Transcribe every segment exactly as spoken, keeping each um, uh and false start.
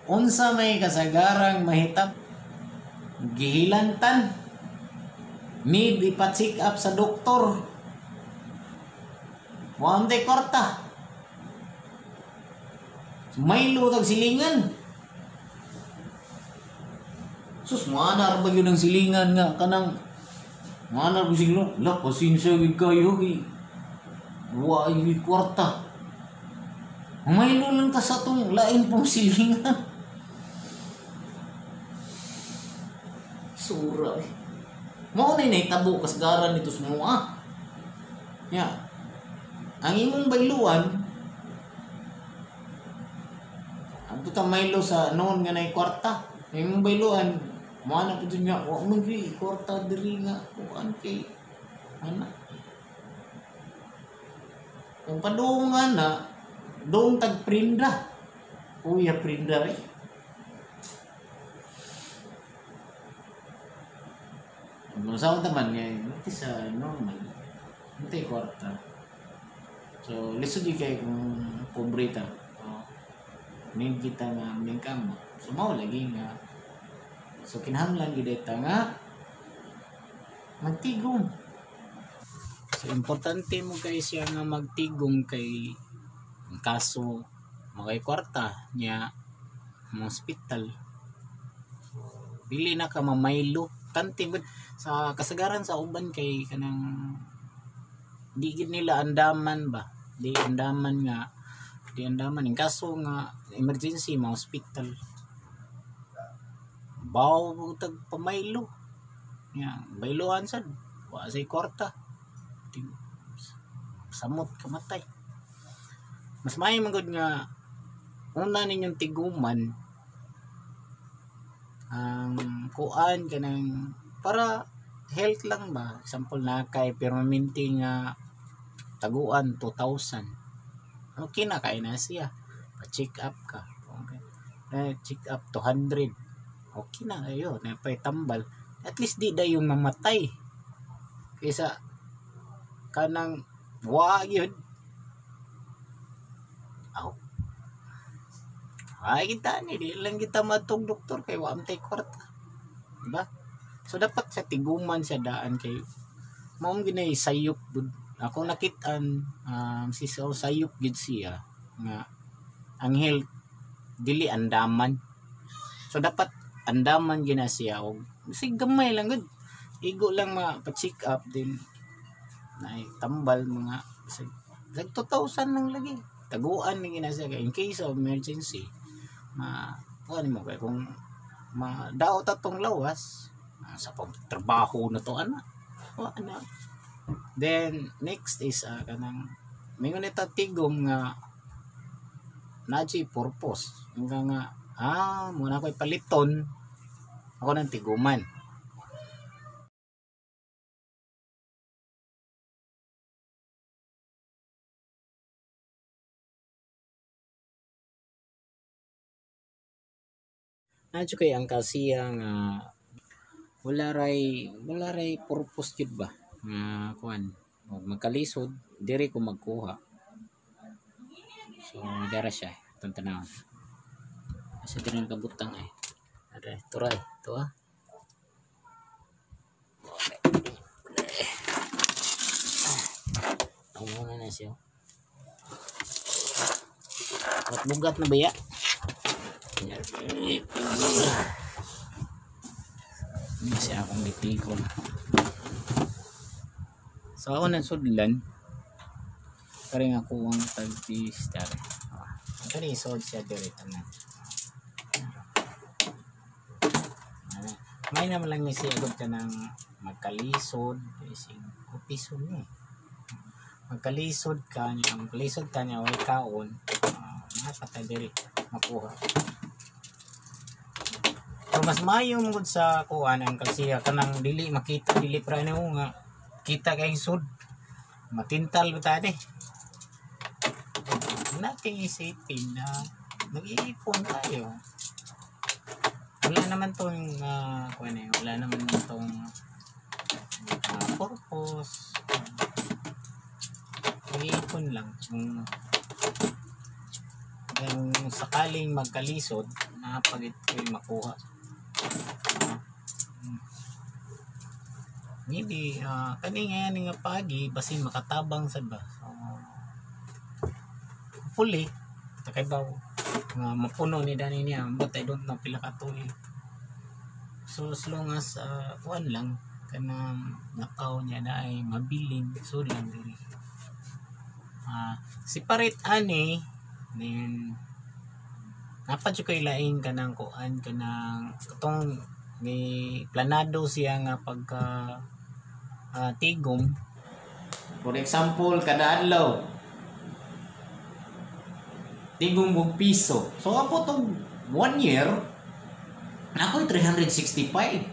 Unsa may kasagarang mahitap gihilantan need ipa-check up sa doktor. Wa tay kwarta. May lutag silingan. Sus, maanar ba yun ang silingan nga kanang maanar ba silingan? La, pasensya gid kayo gi. Wa ay kwarta. May lang ta sa tong lain pong silingan. Sura eh. Mao na nahitabo kasgaran nito sa mga. Ya. Ang imong bayluan ang tuta maylo sa noon nga nay kwarta. Ang imong bayluan mo na pud niya, wa man gi kwarta diri nga kuan kay ana. Kung padungan na dong tag prinda. Uya prinda eh. Kung saan naman ngayon, ito sa normal. Ito yung kwarta. So, lisod yung kayo kung pobrita. So, need kita nga miningkam mo. So, mau lagi nga. So, kinahanglan gideta nga magtigom. So, importante mo kayo siya nga magtigom kay kaso makay kwarta niya mga hospital. Bili na ka mamaylo. Tanting sa kasagaran sa uban kay kanang di gid nila andaman ba, di andaman nga di andaman in kaso nga emergency ma hospital baw tag pamaylo nya bayloan sad wa say kwarta samot kamatay. Mas maayo man gud nga una ninyong tiguman ang um, kuan kanang para health lang ba, example na kay permanente nga taguan two thousand, okay na kay na siya pa-check up ka, okay na check up two hundred, okay na ayo na pay tambal, at least di da yung mamatay kaysa kanang wa gyud aw ay kita ni di lang kita matong doktor kay wa amtay kwarta, diba? So dapat sa tiguman sa daan kay maong ginay sayop bud. Ako nakit-an um, si so sayop gid siya nga ang health dili andaman. So dapat andaman gina siya og sig gamay lang gud. Igo lang ma pa-check up din nay tambal mga sig two thousand lang lagi. Taguan ni gina siya in case of emergency. Ma ano mo kay kung madaot atong lawas sa pagtrabaho na to ana o ana. Then next is uh, kanang mingon ita tigom nga naji purpose nga nga ah muna ko'y paliton ako ng tiguman. Nadyo kay ang kasiyang uh, wala ray wala ray purpose jud ba nga uh, kuan og magkalisod diri ko magkuha. So dara siya itong tanawon kasi diri kabutang eh ada turay to ah ang muna na siya at bugat na baya. Ini siya akong gipikon. So ako nang sudlan kari nga ko ang tagpis dere. Kari sod siya dere tanan. May naman lang ni siya agad ka ng magkalisod isig kupiso ni. Magkalisod ka niya, ang kalisod ka niya way kaon. Uh, napatay dere makuha. So mas maayo mong sa kuan ang kalsiya kanang dili makita dili pra na nga kita kay sud matintal ba ni natin isipin na nag-iipon tayo wala naman tong uh, kuan eh wala naman tong uh, purpose nag-iipon lang kung, kung sakaling magkalisod napagit ko makuha. Maybe uh, kani nga nga pagi basin makatabang sad ba. So puli takay ba uh, mapuno ni dani niya but I don't know pila ka tuig. So as long as uh, one lang kanang nakaw niya na ay mabilin so lang diri. Uh, separate ani then dapat yung kailain ka ng kuan ka ng itong may planado siya nga pagka uh, tigom. For example, kada adlaw tigom og piso. So apo tong one year na ako'y three hundred sixty-five.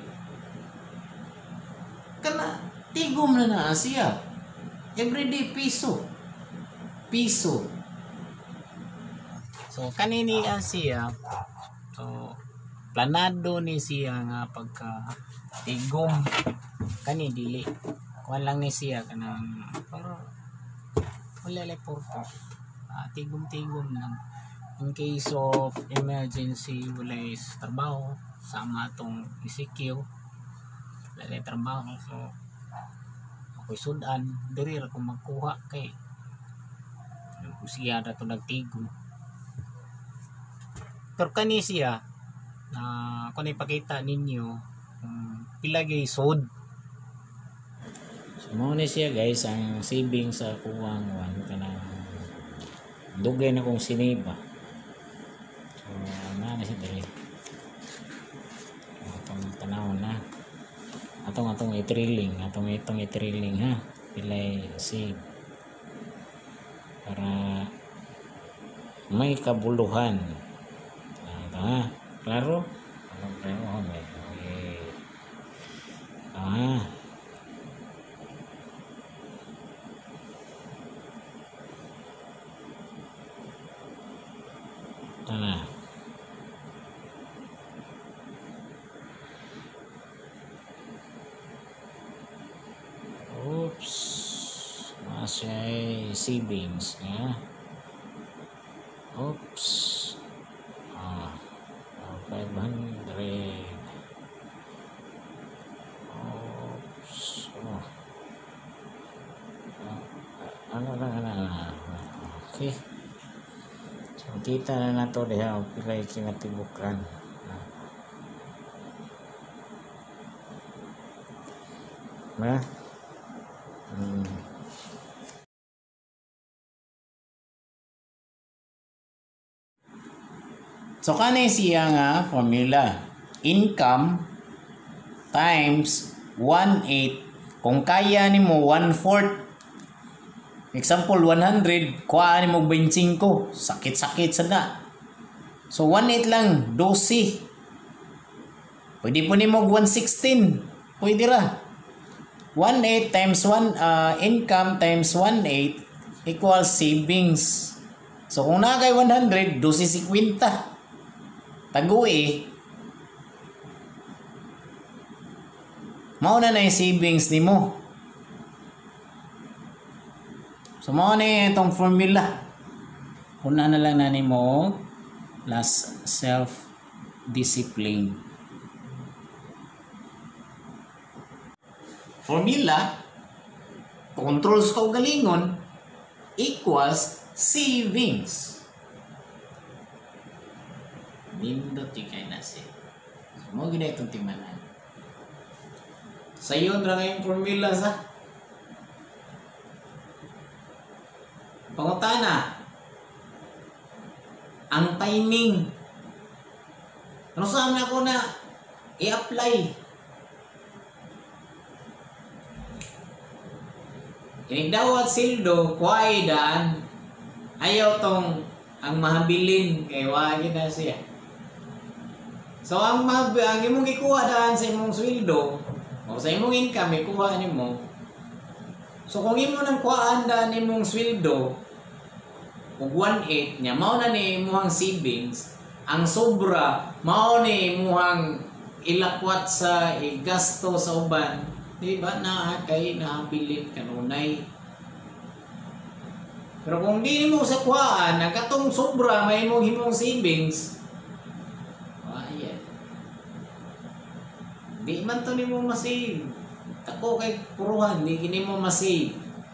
Kana tigom na na siya. Everyday piso. Piso. So kanini siya. So planado ni siya nga pagka tigom kani dili kuan lang ni siya kanang para wala lay purpose uh, tigom-tigom lang in case of emergency wala trabaho sama tong E C Q wala trabaho so ako'y sudan diri ra ko magkuha kay siya ra to nagtigom pero kani siya na uh, kung ipakita ninyo um, pilagay sod so mo ni siya guys ang saving sa kuwang one kanang dugay na kong siniba so na na siya dali atong tanawon na atong atong i-drilling atong itong i-drilling ha pilay save para may kabuluhan ah klaro ano klaro okay ah tana oops masay savings ya oops ah five hundred oops oh. ah, ano lang ano, ano okay so kita na na to diha pilay kinatibukan na hmm. So kani siya nga formula income times one eighth kung kaya nimo one fourth example one hundred kuha nimo twenty-five sakit-sakit sada so one eighth lang twelve pwede po nimo one sixteen pwede ra one eighth times one uh, income times one eighth equals savings so kung nakay one hundred twelve fifty taguwi mao na na yung savings nimo so mao na itong formula una na lang na nimo last self discipline formula controls ka galingon equals savings nindot yung kay nasi. So, mo gina itong timanan. Sayon ra ngayong formula sa pangutana. Ang timing. Ano saan ako na i-apply? Inigdawat sildo, kuhay daan. Ayaw tong ang mahabilin kay wagi na siya. So ang mag ang imong gikuha daan sa imong sweldo o sa imong income ikuha nimo. So kung imo nang kuhaan daan imong sweldo ug one eighth nya mao na ni imong savings, ang sobra mao ni imong ilakwat sa gasto sa uban, di ba na kay nabilin kanunay. Pero kung di mo sa kuhaan, nagatong sobra may imong himong savings, Di man to nimo masave. Ako kay puruhan, di gini mo masave.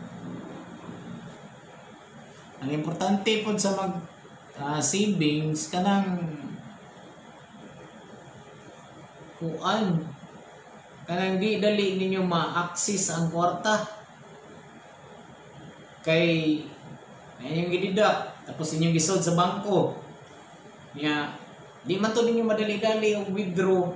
Ang importante po sa mag uh, savings kanang kuan kanang di dali ninyo ma-access ang kwarta kay inyong gididak tapos inyong gisod sa bangko niya di man to ninyo madali-dali og withdraw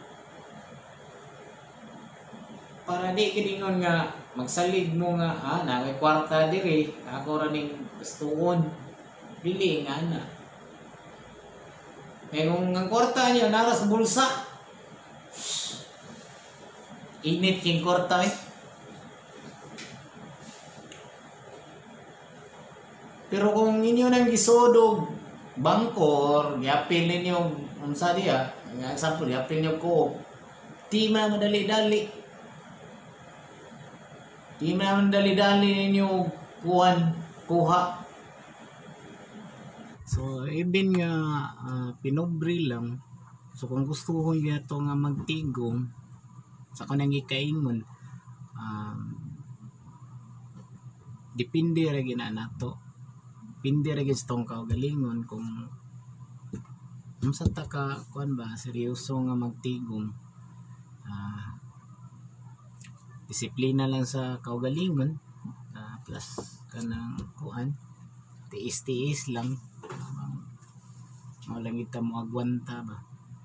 para di kiningon nga magsalig mo nga ah na kay kwarta diri ako ra ning gustuon dili nga na kay kung ang kwarta niya nara sa bulsa init king kwarta eh. Pero kung inyo nang gisodog bangkor, yapil ninyo unsa diha, nga example, yapil niyo ko. Di man madali-dali. Di man madali-dali ninyo kuan kuha. So even nga uh, pinobri lang. So kung gusto ko nga to nga magtigom sa kanang gikaingon um, depende ra gina nato. Pindi ra gyud tong kaugalingon kung unsa ta ka kuan ba seryoso nga magtigom. Uh, disiplina lang sa kaugalingon uh, plus kanang kuan tiis-tiis lang mao lang kita mo agwanta ba.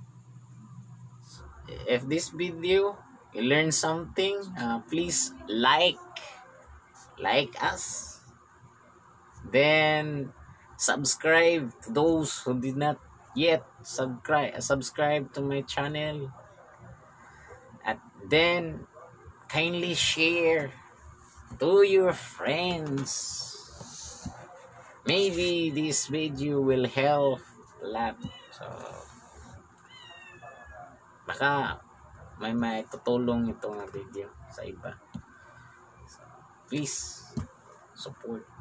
If this video you learn something, uh, please like like us, then subscribe to those who did not yet subscribe subscribe to my channel, and then kindly share to your friends. Maybe this video will help a lot. So baka may may tutulong itong video sa iba. So, please support.